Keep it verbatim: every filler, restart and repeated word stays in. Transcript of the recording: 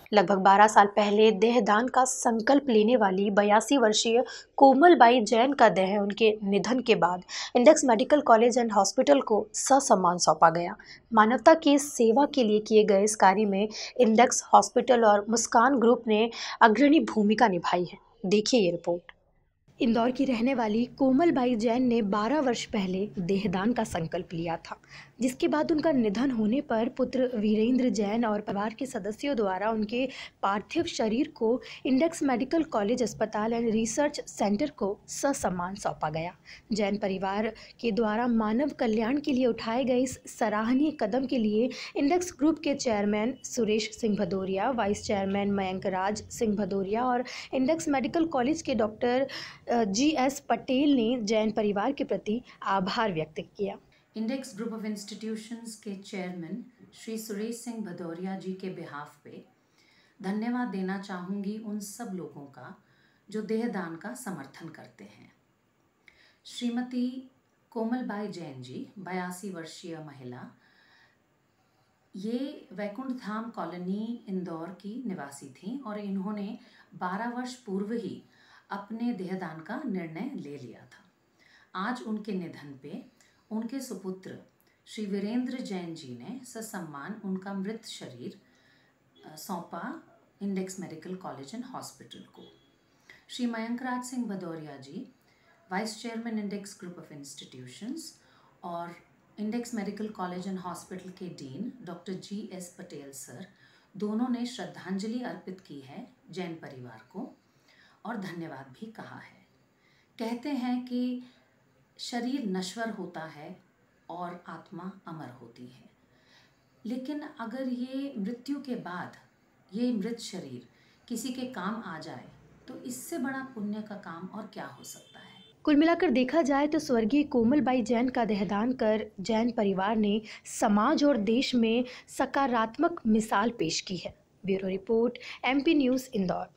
लगभग बारह साल पहले देहदान का संकल्प लेने वाली बयासी वर्षीय कोमलबाई जैन का देह उनके निधन के बाद Index medical college and hospital को ससम्मान सौंपा गया। मानवता की सेवा के लिए किए गए इस कार्य में इंडेक्स हॉस्पिटल और मुस्कान ग्रुप ने अग्रणी भूमिका निभाई है। देखिए ये रिपोर्ट। इंदौर की रहने वाली कोमलबाई जैन ने बारह वर्ष पहले देहदान का संकल्प लिया था, जिसके बाद उनका निधन होने पर पुत्र वीरेंद्र जैन और परिवार के सदस्यों द्वारा उनके पार्थिव शरीर को इंडेक्स मेडिकल कॉलेज अस्पताल एंड रिसर्च सेंटर को ससम्मान सौंपा गया। जैन परिवार के द्वारा मानव कल्याण के लिए उठाए गए इस सराहनीय कदम के लिए इंडेक्स ग्रुप के chairman Suresh Singh Bhadauria, vice chairman Mayank Raj Singh Bhadauria और इंडेक्स मेडिकल कॉलेज के डॉक्टर जी एस पटेल ने जैन परिवार के प्रति आभार व्यक्त किया। इंडेक्स ग्रुप ऑफ इंस्टीट्यूशंस के चेयरमैन श्री सुरेश सिंह भदौरिया जी के बिहाफ पे धन्यवाद देना चाहूँगी उन सब लोगों का जो देहदान का समर्थन करते हैं। श्रीमती कोमलबाई जैन जी बयासी वर्षीय महिला, ये वैकुंठ धाम कॉलोनी इंदौर की निवासी थीं और इन्होंने बारह वर्ष पूर्व ही अपने देहदान का निर्णय ले लिया था। आज उनके निधन पे उनके सुपुत्र श्री वीरेंद्र जैन जी ने ससम्मान उनका मृत शरीर सौंपा Index medical college and hospital को। Shri Mayank Raj Singh Bhadauria ji, vice chairman Index group of Institutions और Index medical college and Hospital के dean doctor G S Patel sir, दोनों ने श्रद्धांजलि अर्पित की है जैन परिवार को और धन्यवाद भी कहा है। कहते हैं कि शरीर नश्वर होता है और आत्मा अमर होती है, लेकिन अगर ये मृत्यु के बाद ये मृत शरीर किसी के काम आ जाए तो इससे बड़ा पुण्य का काम और क्या हो सकता है। कुल मिलाकर देखा जाए तो स्वर्गीय कोमलबाई जैन का देहदान कर जैन परिवार ने समाज और देश में सकारात्मक मिसाल पेश की है। Bureau report, M P news, Indore.